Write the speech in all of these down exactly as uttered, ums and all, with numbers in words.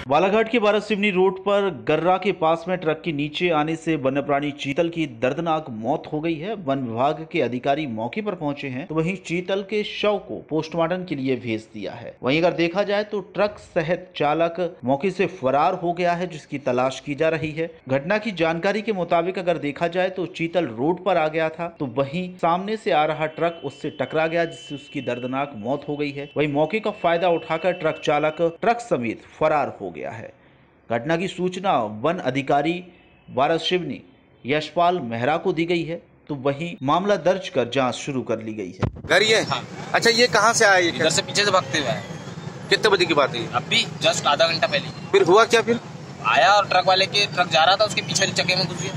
बालाघाट के बारासिवनी रोड पर गर्रा के पास में ट्रक के नीचे आने से वन्यप्राणी चीतल की दर्दनाक मौत हो गई है। वन विभाग के अधिकारी मौके पर पहुंचे हैं तो वहीं चीतल के शव को पोस्टमार्टम के लिए भेज दिया है। वहीं अगर देखा जाए तो ट्रक सहित चालक मौके से फरार हो गया है, जिसकी तलाश की जा रही है। घटना की जानकारी के मुताबिक अगर देखा जाए तो चीतल रोड पर आ गया था, तो वहीं सामने से आ रहा ट्रक उससे टकरा गया, जिससे उसकी दर्दनाक मौत हो गई है। वहीं मौके का फायदा उठाकर ट्रक चालक ट्रक समेत फरार हो गया है। घटना की सूचना वन अधिकारी बारासिवनी यशपाल मेहरा को दी गई है, तो वहीं मामला दर्ज कर जांच शुरू कर ली गई है। घर ये हाँ। अच्छा, ये कहाँ से आया? ये इधर से पीछे से भागते हुए आया। कितने बजे की बात है? अभी जस्ट आधा घंटा पहले। फिर हुआ क्या? फिर आया और ट्रक वाले के ट्रक जा रहा था, उसके पीछे चक्के में घुस गया।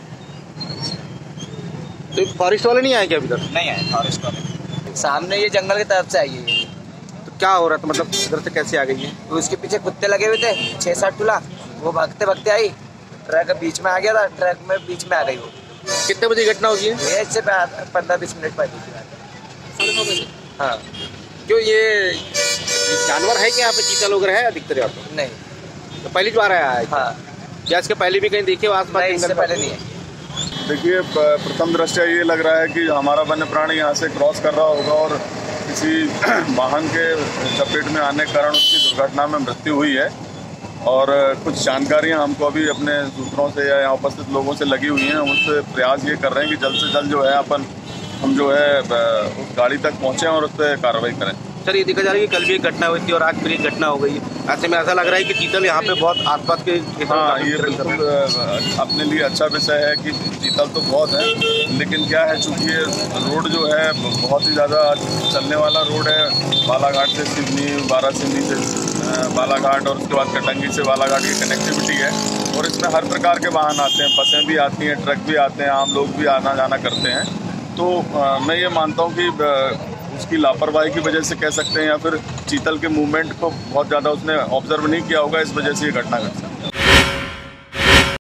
तो फॉरेस्ट वाले नहीं आए क्या अभी तक? नहीं आए फॉरेस्ट वाले। सामने ये जंगल की तरफ से आई है। तो क्या हो रहा था, मतलब इधर से कैसे आ गई है? तो उसके पीछे कुत्ते लगे हुए थे, छह सात टुला। वो भागते भागते आई, ट्रक बीच में आ गया था, ट्रक में बीच में आ गई वो। कितने बजे घटना होगी? ये इससे पंद्रह बीस मिनट पहले की बात है। हाँ। क्यों ये जानवर है क्या यहाँ पे? चीतल वगैरह है अधिकतर यहाँ पे? नहीं। तो पहली बार आया है? हाँ। क्या इसके पहले भी कहीं देखे हो आसपास? नहीं, इससे पहले नहीं है। देखिए, प्रथम दृष्टया ये लग रहा है कि हमारा वन्य प्राणी यहाँ से क्रॉस कर रहा होगा और किसी वाहन के चपेट में आने के कारण उसकी दुर्घटना में मृत्यु हुई है। और कुछ जानकारियाँ हमको अभी अपने सूत्रों से या यहाँ उपस्थित लोगों से लगी हुई हैं। हम उससे प्रयास ये कर रहे हैं कि जल्द से जल्द जो है अपन हम जो है उस गाड़ी तक पहुँचें और उस पर कार्रवाई करें। सर, ये देखा जा रहा है कि कल भी एक घटना हुई थी और आज फिर एक घटना हो गई। ऐसे में ऐसा लग रहा है कि चीतल यहाँ पे बहुत आसपास के हाँ, ये बिल्कुल अपने लिए अच्छा विषय है कि चीतल तो बहुत है, लेकिन क्या है, चूँकि ये रोड जो है बहुत ही ज़्यादा चलने वाला रोड है। बालाघाट से सिवनी, बारासिवनी से बालाघाट और उसके बाद कटंगी से बालाघाट की कनेक्टिविटी है और इसमें हर प्रकार के वाहन आते हैं, बसें भी आती हैं, ट्रक भी आते हैं, आम लोग भी आना जाना करते हैं। तो आ, मैं ये मानता हूँ कि उसकी लापरवाही की वजह से कह सकते हैं या फिर चीतल के मूवमेंट को बहुत ज़्यादा उसने ऑब्जर्व नहीं किया होगा, इस वजह से ये घटना घटी।